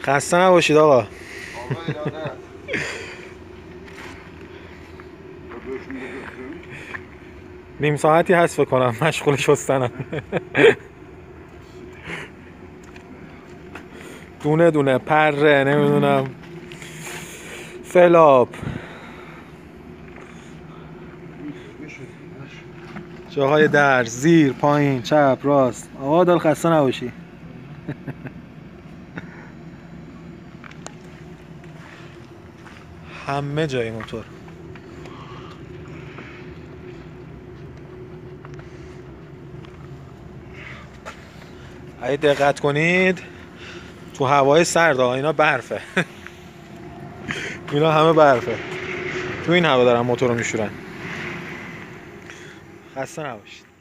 خسته نباشید آقا. آقا ارادت. نیم ساعتی هست فکر کنم مشغول شستنم. دونه دونه پره نمیدونم فلاب جاهای درز زیر پایین چپ راست. آقا دل خسته نباشی. همه جای موتور. اگه دقت کنید تو هوای سرد اینا برفه. اینا همه برفه. تو این هوا دارن موتور رو میشورن. خسته نباشید.